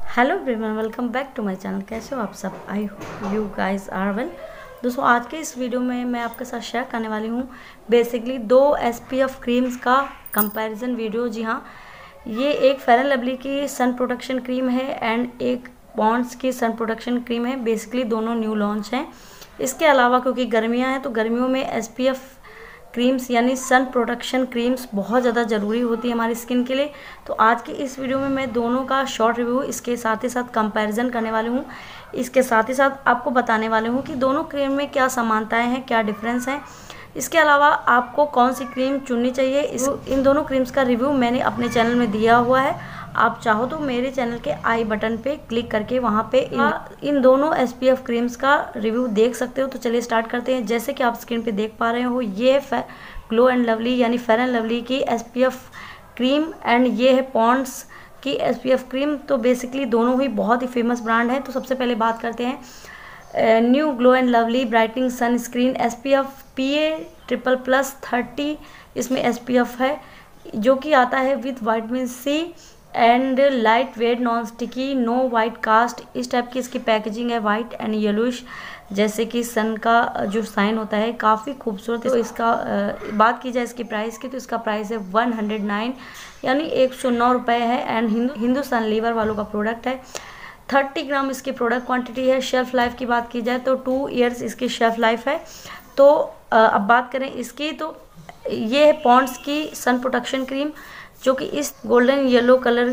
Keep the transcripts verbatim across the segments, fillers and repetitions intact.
Hello everyone, welcome back to my channel. कैसे हो आप सब? I hope you guys are well. दोस्तों, आज के इस वीडियो में मैं आपके साथ शेयर करने वाली हूँ बेसिकली दो एसपीएफ क्रीम्स का कंपैरिजन वीडियो। जी हाँ, ये एक फेयर एंड लवली की सन प्रोटेक्शन क्रीम है एंड एक पॉन्ड्स की सन प्रोटेक्शन क्रीम है। बेसिकली दोनों न्यू लॉन्च हैं। इसके अलावा क्योंकि गर्मियाँ हैं तो गर्मियों में एसपीएफ क्रीम्स यानी सन प्रोटेक्शन क्रीम्स बहुत ज़्यादा ज़रूरी होती है हमारी स्किन के लिए। तो आज की इस वीडियो में मैं दोनों का शॉर्ट रिव्यू, इसके साथ ही साथ कंपैरिजन करने वाली हूँ। इसके साथ ही साथ आपको बताने वाले हूँ कि दोनों क्रीम में क्या समानताएं हैं, क्या डिफरेंस हैं। इसके अलावा आपको कौन सी क्रीम चुननी चाहिए, इस इन दोनों क्रीम्स का रिव्यू मैंने अपने चैनल में दिया हुआ है। आप चाहो तो मेरे चैनल के आई बटन पे क्लिक करके वहाँ पे इन, इन दोनों एसपीएफ क्रीम्स का रिव्यू देख सकते हो। तो चलिए स्टार्ट करते हैं। जैसे कि आप स्क्रीन पे देख पा रहे हो, ये ग्लो एंड लवली यानी फेयर एंड लवली की एसपीएफ क्रीम एंड ये है पॉन्ड्स की एसपीएफ क्रीम। तो बेसिकली दोनों ही बहुत ही फेमस ब्रांड है। तो सबसे पहले बात करते हैं new Glow and Lovely brightening sunscreen SPF PA triple plus thirty. इसमें एसपीएफ है जो कि आता है with vitamin C and light weight, non sticky, no white cast. इस टाइप की इसकी पैकेजिंग है, वाइट एंड येलोइश, जैसे कि सन का जो साइन होता है, काफ़ी खूबसूरत। तो इसका आ, बात की जाए इसकी प्राइस की, तो इसका प्राइस है वन हंड्रेड नाइन यानी एक सौ नौ रुपये है एंड हिंदू हिंदुस्तान लीवर वालों का प्रोडक्ट है। थर्टी ग्राम इसकी प्रोडक्ट क्वांटिटी है। शेल्फ लाइफ की बात की जाए तो टू ईयर्स इसकी शेल्फ लाइफ है। तो आ, अब बात करें इसकी, तो ये है पॉन्ड्स की सन प्रोटेक्शन क्रीम जो कि इस गोल्डन येलो कलर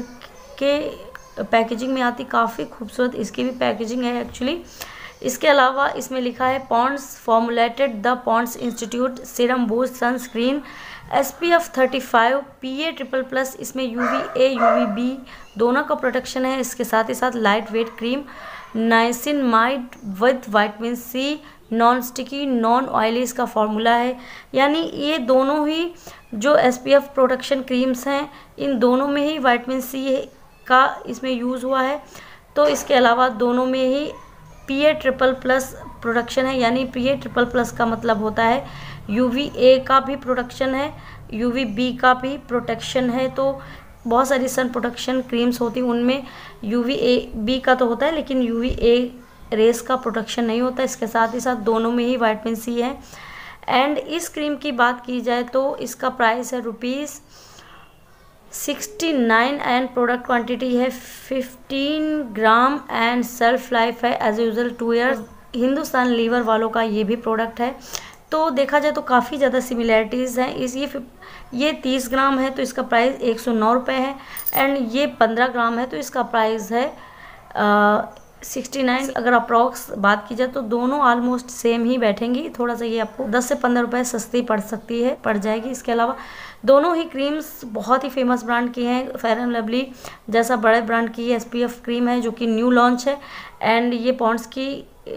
के पैकेजिंग में आती, काफ़ी खूबसूरत इसकी भी पैकेजिंग है एक्चुअली। इसके अलावा इसमें लिखा है Pond's formulated the Pond's institute serum boost sunscreen SPF thirty five PA triple plus. इसमें यूवी ए यूवी बी दोनों का प्रोटेक्शन है। इसके साथ ही साथ light weight cream, niacinamide with vitamin C, non sticky, non oily इसका फॉर्मूला है। यानी ये दोनों ही जो एसपीएफ प्रोटेक्शन क्रीम्स हैं, इन दोनों में ही विटामिन सी का इसमें यूज़ हुआ है। तो इसके अलावा दोनों में ही पीए ट्रिपल प्लस प्रोटेक्शन है। यानी पीए ट्रिपल प्लस का मतलब होता है यूवी ए का भी प्रोटेक्शन है, यूवी बी का भी प्रोटेक्शन है। तो बहुत सारी सन प्रोटेक्शन क्रीम्स होती हैं, उनमें यूवी ए बी का तो होता है लेकिन यूवी ए रेस का प्रोटेक्शन नहीं होता। इसके साथ ही साथ दोनों में ही विटामिन सी है। एंड इस क्रीम की बात की जाए तो इसका प्राइस है rupees sixty nine and product quantity है fifteen gram and self life है as usual two years. Hindustan Lever वालों का ये भी प्रोडक्ट है। तो देखा जाए तो काफ़ी ज़्यादा सिमिलैरिटीज़ हैं। इस ये ये तीस ग्राम है तो इसका प्राइस एक सौ नौ रुपये है एंड ये पंद्रह ग्राम है तो इसका प्राइस है सिक्सटी नाइन। अगर अप्रॉक्स बात की जाए तो दोनों ऑलमोस्ट सेम ही बैठेंगी। थोड़ा सा ये आपको दस से पंद्रह रुपये सस्ती पड़ सकती है, पड़ जाएगी। इसके अलावा दोनों ही क्रीम्स बहुत ही फेमस ब्रांड की हैं। फेयर एंड लवली जैसा बड़े ब्रांड की एसपीएफ क्रीम है जो कि न्यू लॉन्च है एंड ये पॉन्ड्स की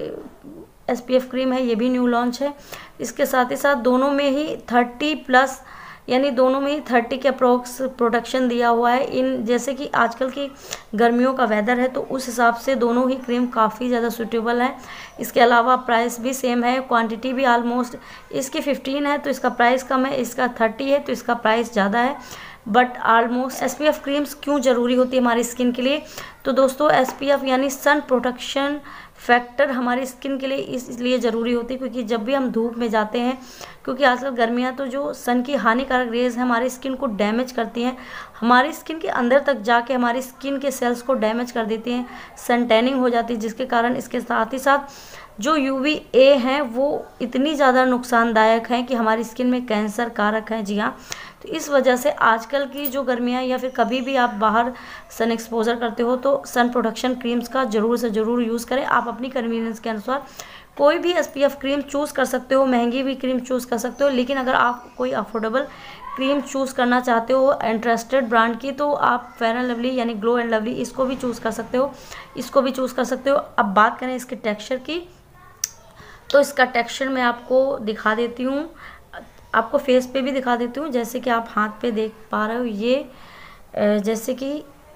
एसपीएफ क्रीम है, ये भी न्यू लॉन्च है। इसके साथ ही साथ दोनों में ही थर्टी प्लस यानी दोनों में ही थर्टी के अप्रोक्स प्रोटेक्शन दिया हुआ है। इन जैसे कि आजकल की गर्मियों का वेदर है तो उस हिसाब से दोनों ही क्रीम काफ़ी ज़्यादा सूटेबल है। इसके अलावा प्राइस भी सेम है, क्वांटिटी भी ऑलमोस्ट इसकी फिफ्टीन है तो इसका प्राइस कम है, इसका थर्टी है तो इसका प्राइस ज़्यादा है। बट ऑलमोस्ट एसपीएफ क्रीम्स क्यों ज़रूरी होती है हमारी स्किन के लिए? तो दोस्तों, एसपीएफ यानी सन प्रोटेक्शन फैक्टर हमारी स्किन के लिए इसलिए ज़रूरी होती है क्योंकि जब भी हम धूप में जाते हैं, क्योंकि आजकल गर्मियाँ तो जो सन की हानिकारक रेज है हमारी स्किन को डैमेज करती हैं, हमारी स्किन के अंदर तक जाके हमारी स्किन के सेल्स को डैमेज कर देती हैं, सन टैनिंग हो जाती है, जिसके कारण इसके साथ ही साथ जो यूवी ए हैं वो इतनी ज़्यादा नुकसानदायक हैं कि हमारी स्किन में कैंसर कारक हैं। जी हाँ, तो इस वजह से आजकल की जो गर्मियाँ या फिर कभी भी आप बाहर सन एक्सपोजर करते हो तो सन प्रोटेक्शन क्रीम्स का ज़रूर से ज़रूर यूज़ करें। आप अपनी कन्वीनियंस के अनुसार कोई भी एसपीएफ क्रीम चूज़ कर सकते हो, महंगी भी क्रीम चूज़ कर सकते हो, लेकिन अगर आप कोई अफोर्डेबल क्रीम चूज़ करना चाहते हो इंटरेस्टेड ब्रांड की तो आप फेयर एंड लवली यानी ग्लो एंड लवली इसको भी चूज़ कर सकते हो, इसको भी चूज़ कर सकते हो। अब बात करें इसके टेक्स्चर की, तो इसका टेक्सचर मैं आपको दिखा देती हूँ, आपको फेस पे भी दिखा देती हूँ। जैसे कि आप हाथ पे देख पा रहे हो, ये जैसे कि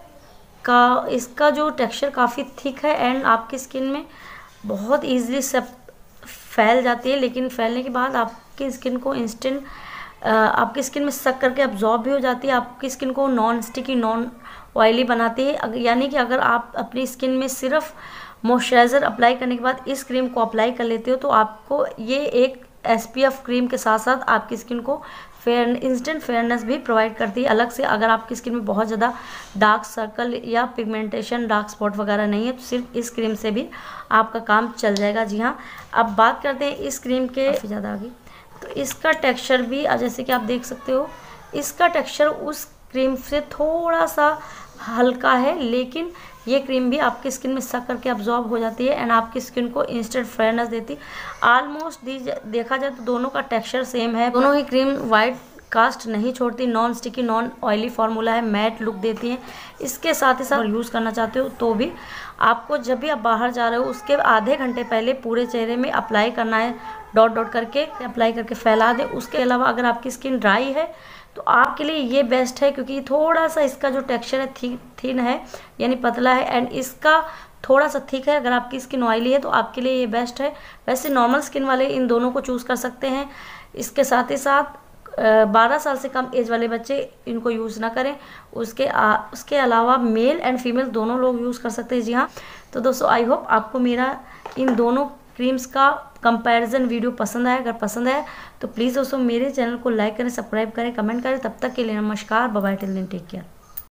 का इसका जो टेक्सचर काफ़ी थिक है एंड आपकी स्किन में बहुत ईजिली सब फैल जाती है, लेकिन फैलने के बाद आपकी स्किन को इंस्टेंट आपकी स्किन में सक करके अब्जॉर्ब भी हो जाती है। आपकी स्किन को नॉन स्टिकी, नॉन ऑयली बनाती है। यानी कि अगर आप अपनी स्किन में सिर्फ मॉइस्चराइज़र अप्लाई करने के बाद इस क्रीम को अप्लाई कर लेते हो तो आपको ये एक एस पी एफ क्रीम के साथ साथ आपकी स्किन को फेयर इंस्टेंट फेयरनेस भी प्रोवाइड करती है अलग से। अगर आपकी स्किन में बहुत ज़्यादा डार्क सर्कल या पिगमेंटेशन डार्क स्पॉट वगैरह नहीं है तो सिर्फ इस क्रीम से भी आपका काम चल जाएगा। जी हाँ, अब बात करते हैं इस क्रीम के काफ़ी ज़्यादा आगे। तो इसका टेक्सचर भी जैसे कि आप देख सकते हो, इसका टेक्सचर उस क्रीम से थोड़ा सा हल्का है, लेकिन ये क्रीम भी आपकी स्किन में सक करके अब्जॉर्ब हो जाती है एंड आपकी स्किन को इंस्टेंट फेयरनेस देती है। ऑलमोस्ट देखा जाए तो दोनों का टेक्सचर सेम है। दोनों ही क्रीम वाइट कास्ट नहीं छोड़ती, non sticky non oily formula है, मैट लुक देती हैं। इसके साथ ही साथ यूज़ करना चाहते हो तो भी आपको जब भी आप बाहर जा रहे हो उसके आधे घंटे पहले पूरे चेहरे में अप्लाई करना है, डॉट डॉट करके अप्लाई करके फैला दे। उसके अलावा अगर आपकी स्किन ड्राई है तो आपके लिए ये बेस्ट है, क्योंकि थोड़ा सा इसका जो टेक्सचर है थी, थिन है यानी पतला है एंड इसका थोड़ा सा थिक है। अगर आपकी स्किन ऑयली है तो आपके लिए ये बेस्ट है। वैसे नॉर्मल स्किन वाले इन दोनों को चूज़ कर सकते हैं। इसके साथ ही साथ बारह साल से कम एज वाले बच्चे इनको यूज़ ना करें। उसके आ, उसके अलावा मेल एंड फीमेल दोनों लोग यूज़ कर सकते हैं। जी हाँ, तो दोस्तों आई होप आपको मेरा इन दोनों क्रीम्स का कंपैरिजन वीडियो पसंद आया। अगर पसंद आया तो प्लीज़ दोस्तों मेरे चैनल को लाइक करें, सब्सक्राइब करें, कमेंट करें। तब तक के लिए नमस्कार, bye bye, till then take care.